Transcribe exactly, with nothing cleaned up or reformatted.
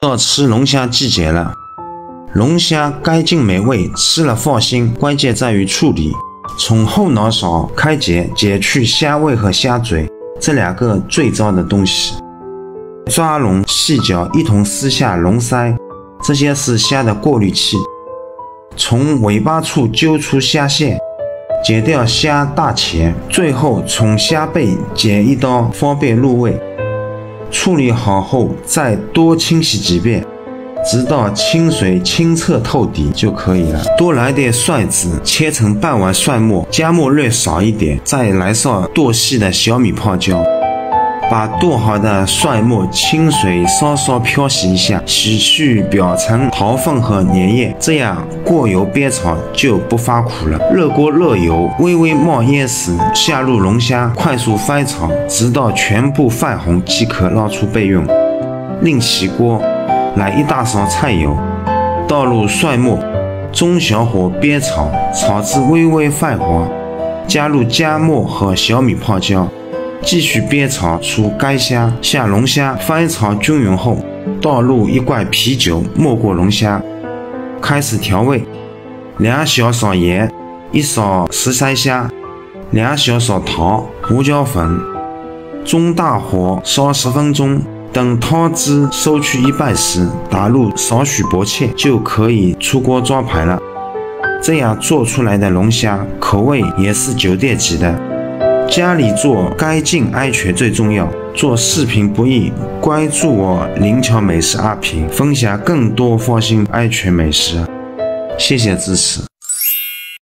到吃龙虾季节了，龙虾干净美味，吃了放心。关键在于处理，从后脑勺开解，解去虾味和虾嘴这两个最糟的东西。抓龙、细脚一同撕下龙鳃，这些是虾的过滤器。从尾巴处揪出虾线，解掉虾大钳，最后从虾背剪一刀，方便入味。处理好后，再多清洗几遍，直到清水清澈透底就可以了。多来点蒜子，切成半碗蒜末，加末略少一点，再来上剁细的小米泡椒。把剁好的蒜末清水稍稍漂洗一下，洗去表层桃粉和粘液，这样过油煸炒就不发苦了。热锅热油，微微冒烟时下入龙虾，快速翻炒，直到全部泛红即可捞出备用。另起锅，来一大勺菜油，倒入蒜末，中小火煸炒，炒至微微泛黄，加入姜末和小米泡椒。继续煸炒出干虾，下龙虾翻炒均匀后，倒入一罐啤酒，没过龙虾。开始调味：两小勺盐，一勺十三香，两小勺糖、胡椒粉。中大火烧十分钟，等汤汁收去一半时，打入少许薄芡，就可以出锅装盘了。这样做出来的龙虾口味也是酒店级的。家里做干净安全最重要，做视频不易，关注我灵巧美食阿平，分享更多放心安全美食，谢谢支持。